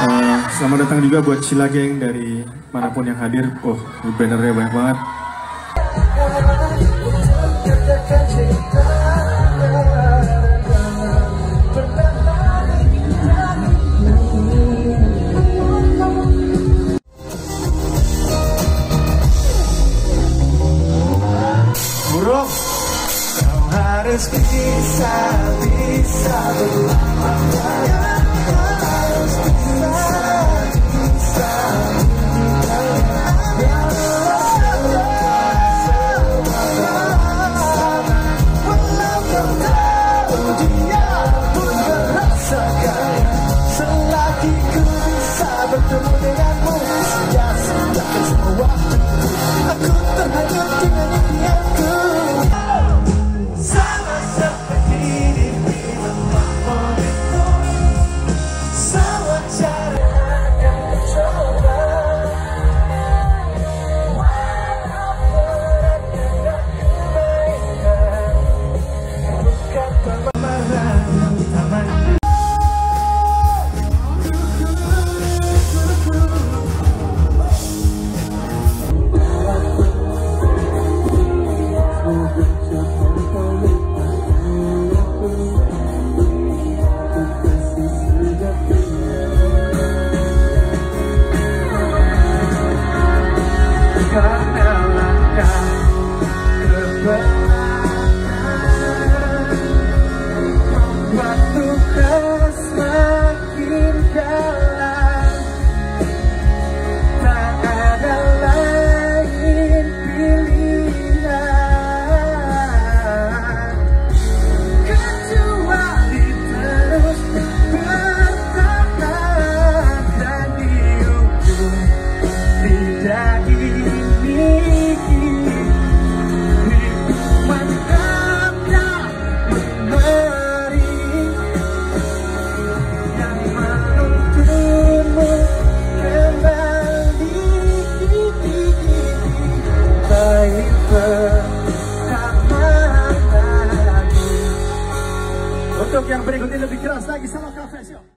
Selamat datang juga buat Sheila Geng dari manapun yang hadir. Oh, bannernya banyak banget. Buruk, kau harus bisa berlama-lama. Selagi ku bisa bertemu denganmu, sia-siakan semua waktu. Aku terhanyut dengan impianku. Sama seperti di film favoritku, sama cara akan mencoba. Walaupun tidak kebaikan, bukan pemahaman yang utamanya. Untuk yang berikutnya lebih keras lagi sama Kak Fesio.